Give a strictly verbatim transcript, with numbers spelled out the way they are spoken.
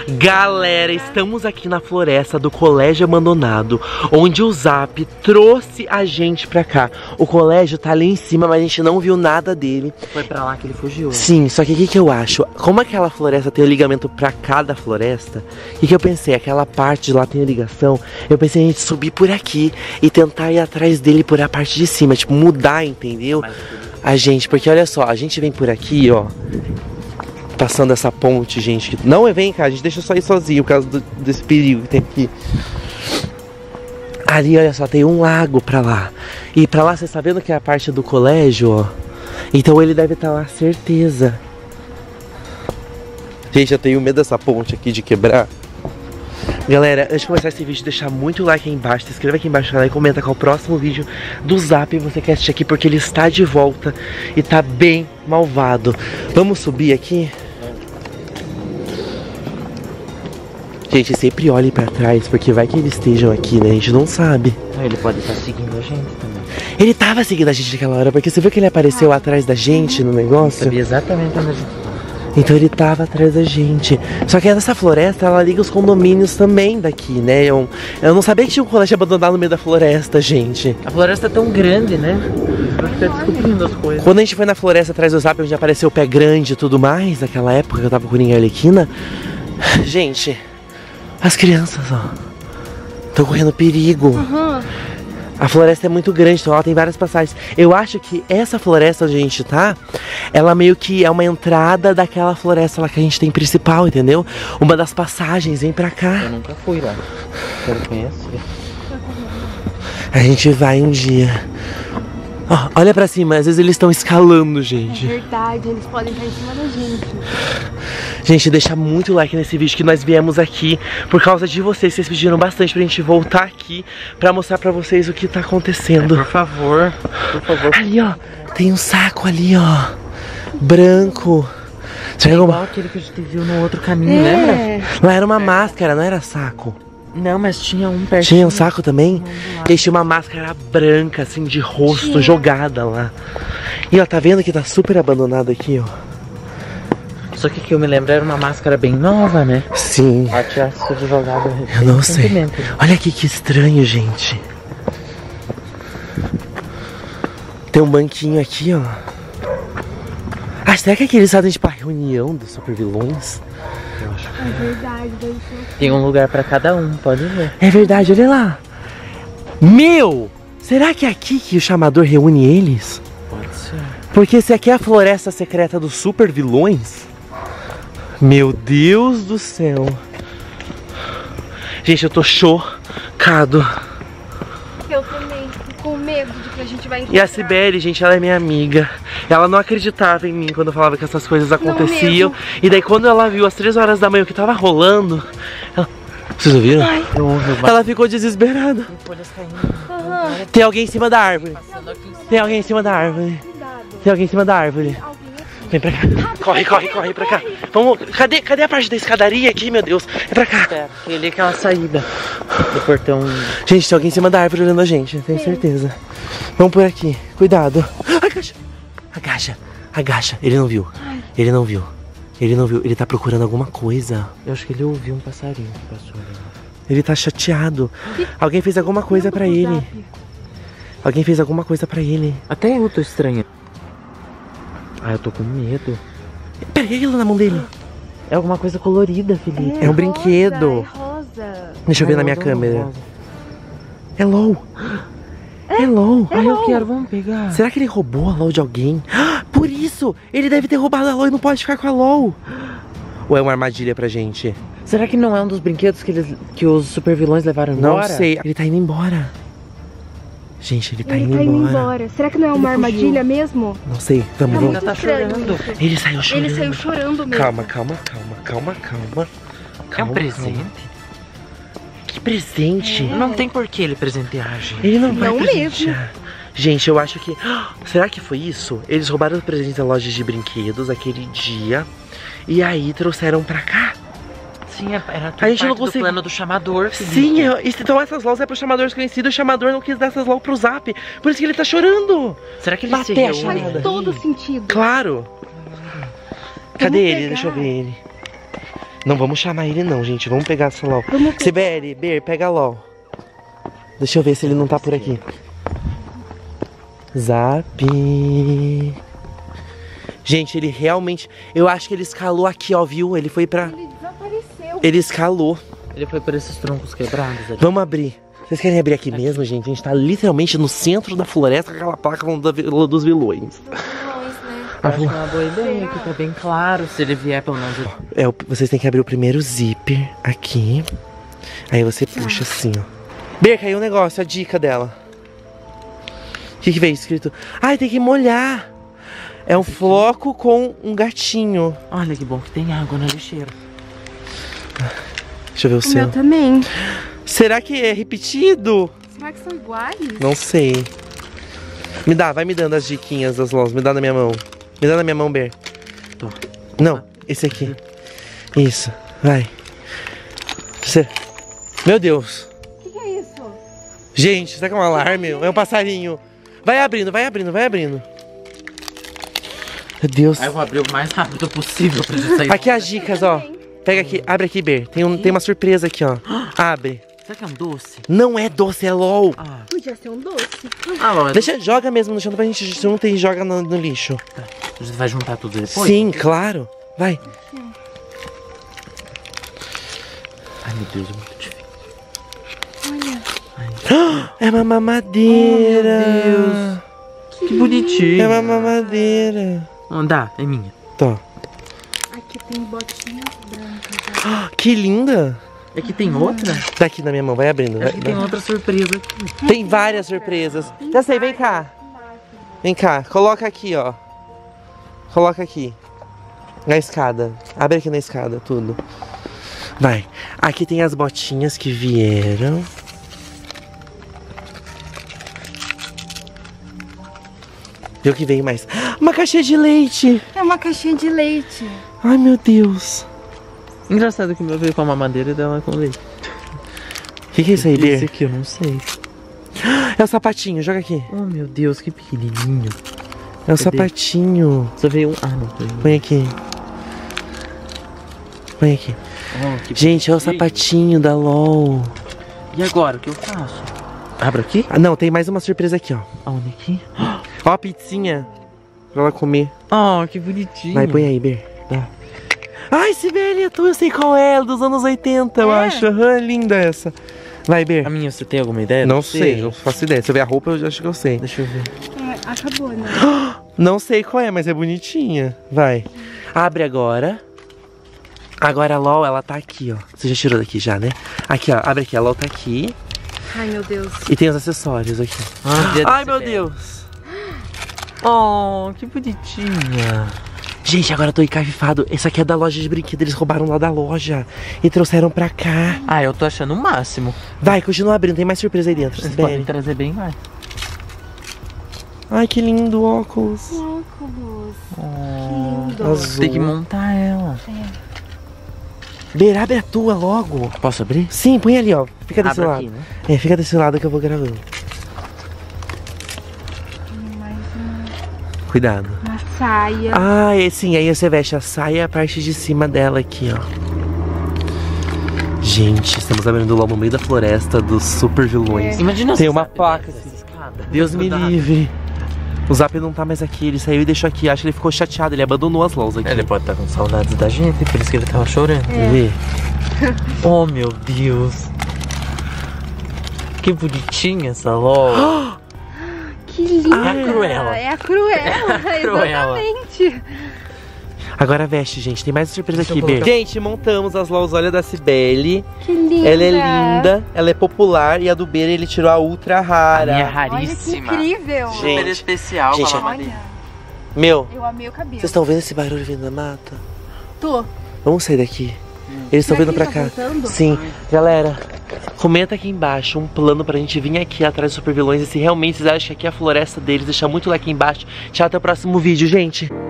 Galera, estamos aqui na floresta do colégio abandonado, onde o Zap trouxe a gente pra cá. O colégio tá ali em cima, mas a gente não viu nada dele. Foi pra lá que ele fugiu. Sim, só que o que, que eu acho? Como aquela floresta tem o ligamento pra cada floresta, o que, que eu pensei? Aquela parte de lá tem a ligação. Eu pensei em a gente subir por aqui e tentar ir atrás dele por a parte de cima. Tipo, mudar, entendeu? A gente, porque olha só, a gente vem por aqui, ó, passando essa ponte, gente. Que... Não, vem cá, a gente deixa só ir sozinho por causa do, desse perigo que tem aqui. Ali, olha só, tem um lago pra lá. E pra lá, você tá vendo que é a parte do colégio, ó. Então ele deve estar lá, certeza. Gente, eu tenho medo dessa ponte aqui de quebrar. Galera, antes de começar esse vídeo, deixar muito like aí embaixo, se inscreva aqui embaixo no canal e comenta qual o próximo vídeo do Zap você quer assistir aqui, porque ele está de volta e tá bem malvado. Vamos subir aqui? Gente, sempre olhe pra trás, porque vai que eles estejam aqui, né? A gente não sabe. Ele pode estar seguindo a gente também. Ele tava seguindo a gente naquela hora, porque você viu que ele apareceu atrás da gente no negócio? Sabia exatamente onde a gente tava. Então ele tava atrás da gente. Só que essa floresta, ela liga os condomínios também daqui, né? Eu, eu não sabia que tinha um colégio abandonado no meio da floresta, gente. A floresta é tão grande, né? Vai ficar descobrindo as coisas. Quando a gente foi na floresta atrás do Zap, onde apareceu o pé grande e tudo mais, naquela época que eu tava com o Ninho Arlequina, gente, as crianças, ó, estão correndo perigo. Uhum. A floresta é muito grande, então ela tem várias passagens. Eu acho que essa floresta onde a gente tá, ela meio que é uma entrada daquela floresta lá que a gente tem principal, entendeu? Uma das passagens, vem pra cá. Eu nunca fui lá. Quero conhecer. A gente vai um dia. Ó, olha pra cima, às vezes eles estão escalando, gente. É verdade, eles podem estar em cima da gente. Gente, deixa muito like nesse vídeo que nós viemos aqui por causa de vocês. Vocês pediram bastante pra gente voltar aqui pra mostrar pra vocês o que tá acontecendo. É, por favor, por favor. Ali, ó, tem um saco ali, ó, branco. É igual aquele que a gente viu no outro caminho, É. lembra? Lá era uma máscara, não era saco. Não, mas tinha um pertinho. Tinha um saco também? E tinha uma máscara branca, assim, de rosto, Tinha. jogada lá. E ó, tá vendo que tá super abandonado aqui, ó. Só que que eu me lembro era uma máscara bem nova, né? Sim. Ela tinha sido jogada. Eu não sei. Olha aqui que estranho, gente. Tem um banquinho aqui, ó. Ah, será que aqui eles fazem tipo a reunião dos super vilões? Eu acho que É verdade, deve ser. tem um lugar pra cada um, pode ver. É verdade, olha lá. Meu! Será que é aqui que o chamador reúne eles? Pode ser. Porque se aqui é a floresta secreta dos super vilões. Meu Deus do céu. Gente, eu tô chocado. Eu também fico com medo de que a gente vai encontrar. E a Sibeli, gente, ela é minha amiga. Ela não acreditava em mim quando eu falava que essas coisas aconteciam. E daí quando ela viu às três horas da manhã o que tava rolando, ela... Vocês ouviram? Ai. Eu ouvi o Ela ficou desesperada. folhas caindo. Aham. Tem alguém em cima da árvore. Passando aqui em cima. Tem alguém em cima da árvore. Cuidado. Tem alguém em cima da árvore. Alguém aqui. Vem pra cá. Corre, corre, corre pra cá. Vamos. Cadê, cadê a parte da escadaria aqui, meu Deus? É pra cá. Pera, tem ali aquela saída do portão. Gente, tem alguém em cima da árvore olhando a gente, tenho certeza. Vamos por aqui. Cuidado. Agacha. Agacha. Agacha. Ele não viu. Ele não viu. Ele não viu. Ele tá procurando alguma coisa. Eu acho que ele ouviu um passarinho que passou ali. Ele tá chateado. Alguém fez alguma coisa pra ele. Alguém fez alguma coisa pra ele. Até eu tô estranho. Ah, eu tô com medo. Peraí, aquilo na mão dele. É alguma coisa colorida, Felipe. É um brinquedo. É rosa. Deixa eu ver Ai, na minha rosa, câmera. rosa. É LOL. É LOL. Ai, eu quero, vamos pegar. Será que ele roubou a LOL de alguém? Por isso! Ele deve ter roubado a LOL e não pode ficar com a LOL. Ou é uma armadilha pra gente? Será que não é um dos brinquedos que, eles, que os super vilões levaram embora? Não sei. Ele tá indo embora. Gente, ele tá, Ele indo, tá indo embora. embora. Será que não é uma Ele armadilha mesmo? Não sei. Vamos, Tá vamos. muito tá estranho chorando. isso. Ele saiu chorando. Ele saiu chorando mesmo. Calma, calma, calma, calma, calma. É um Calma, presente? calma. Que presente? Não tem por que ele presentear a gente. Ele não vai Não presentear. Gente, eu acho que... Será que foi isso? Eles roubaram os presentes da loja de brinquedos aquele dia e aí trouxeram pra cá. Sim, era tudo A gente não parte do consegue- plano do chamador, Felipe. Sim, eu- então essas LOLs é pro chamador desconhecido. O chamador não quis dar essas LOL pro Zap. Por isso que ele tá chorando. Será que ele se Bater a reúne? chamada. Faz todo sentido. Claro. Cadê ele? pegar. Deixa eu ver ele. Não vamos chamar ele não, gente. Vamos pegar essa LOL. Sibeli, Ber, pega a LOL. Deixa eu ver se ele não tá por aqui. Zap. Gente, ele realmente... Eu acho que ele escalou aqui, ó, viu? Ele foi pra... Ele desapareceu. Ele escalou. Ele foi por esses troncos quebrados ali. Vamos abrir. Vocês querem abrir aqui mesmo, gente? A gente tá literalmente no centro da floresta com aquela placa falando da Vila dos Vilões. Eu acho que é uma boa ideia, que tá bem claro. Se ele vier, pelo menos... É, vocês têm que abrir o primeiro zíper aqui. Aí você puxa assim, ó. Ber, caiu um negócio, a dica dela. O que que veio escrito? Ai, tem que molhar. É um floco com um gatinho. Olha que bom que tem água na lixeira. Deixa eu ver o O seu. meu também. Será que é repetido? Será que são iguais? Não sei. Me dá, vai me dando as diquinhas das LOLs. Me dá na minha mão. Me dá na minha mão, Ber. Tô. Não, esse aqui. Isso, vai. Você... Meu Deus. O que, que é isso? Gente, será que é um alarme? É um passarinho. Vai abrindo, vai abrindo, vai abrindo. Meu Deus. Aí eu vou abrir o mais rápido possível pra gente sair. Aqui as dicas, ó. Pega aqui, abre aqui, Ber. Tem, um, tem uma surpresa aqui, ó. Abre. Será que é um doce? Não é doce, é LOL. Ah, Podia ser um doce. ah Laura, Deixa, joga mesmo no chão pra gente junta e joga no, no lixo. a gente vai juntar tudo depois? Sim, claro. Vai. Ai, meu Deus, é muito difícil. Olha. É uma mamadeira. Oh, meu Deus. Que bonitinho. É uma mamadeira. Dá, é minha. Tô. Aqui tem botinhas brancas. Que linda. Aqui tem outra? Daqui na minha mão, vai abrindo. Vai, Aqui tem vai. outra surpresa aqui. Tem várias surpresas. Já sei, vem cá. Vem cá, coloca aqui, ó. Coloca aqui. Na escada. Abre aqui na escada, tudo. Vai. Aqui tem as botinhas que vieram. Vê o que veio mais. Uma caixinha de leite. É uma caixinha de leite. Ai, meu Deus. Engraçado que o meu veio com a mamadeira dela com leite. O que, que é isso aí, Esse Ber? aqui eu não sei. É o sapatinho, joga aqui. Oh, meu Deus, que pequenininho. É o Cadê? sapatinho. Só veio um... Ah, não. Veio um. Põe aqui. Põe aqui. Oh, que Gente, é o bonitinho. sapatinho da LOL. E agora, o que eu faço? Abra aqui? Ah, não, tem mais uma surpresa aqui, ó. Aonde aqui? Ó a pizzinha. Pra ela comer. Oh, que bonitinho. Vai, põe aí, Ber. Dá. Ai, Sibeli, é tua, eu sei qual é, dos anos oitenta, eu É? acho. Aham, linda essa. Vai, Ber. A minha, você tem alguma ideia? Não do que sei, seja? não faço ideia. Se eu ver a roupa, eu já acho que eu sei. Deixa eu ver. É, acabou, né? Não sei qual é, mas é bonitinha. Vai. Abre agora. Agora a LOL, ela tá aqui, ó. Você já tirou daqui já, né? Aqui, ó. Abre aqui, a LOL tá aqui. Ai, meu Deus. E tem os acessórios aqui. Ah, dia Ai, da meu Sibeli. Deus. Oh, que bonitinha. Gente, agora eu tô encafifado. Essa aqui é da loja de brinquedo. Eles roubaram lá da loja e trouxeram pra cá. Ah, eu tô achando o máximo. Vai, continua abrindo. Tem mais surpresa aí dentro. Vocês podem Sibeli. trazer bem mais. Ai, que lindo óculos. Óculos. Oh, Lindo. Azul. tem que montar ela. Ber, abre a tua logo. Posso abrir? Sim, põe ali, ó. Fica desse Abre lado. aqui, né? É, fica desse lado que eu vou gravando. Mais uma, Cuidado. uma saia. Ah, é, sim, aí você veste a saia e a parte de cima dela aqui, ó. Gente, estamos abrindo lá no meio da floresta dos super vilões. É. Imagina Tem se uma sabe placa dessa assim. escada. Deus me Dá. livre. O Zap não tá mais aqui, ele saiu e deixou aqui. Acho que ele ficou chateado, ele abandonou as LOLs aqui. Ele pode estar com saudades da gente, por isso que ele tava chorando. Quer ver? Oh, meu Deus. Que bonitinha essa LOL. Que linda. É a Cruella. É a Cruella, Cruella. exatamente. Agora veste, gente. Tem mais surpresa Deixa aqui, eu Ber. colocar- Gente, montamos as LOLs, olha, da Sibeli. Que linda. Ela é linda, ela é popular. E a do Ber, ele tirou a ultra rara. A minha é Olha que raríssima. incrível. Gente, Super especial gente, com a é- mamadeira. Olha, Meu, eu amei o cabelo. vocês estão vendo esse barulho vindo da mata? Tô. Vamos sair daqui. Eles estão Será vindo que pra ele cá. tá voltando? Sim, galera, comenta aqui embaixo um plano pra gente vir aqui atrás dos super vilões. E se realmente vocês acham que aqui é a floresta deles, deixa muito like aqui embaixo. Tchau, até o próximo vídeo, gente.